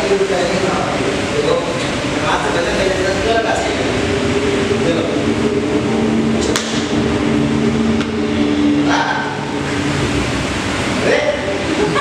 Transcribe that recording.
ऊर्जा नहीं आ रही है, तो रात बदल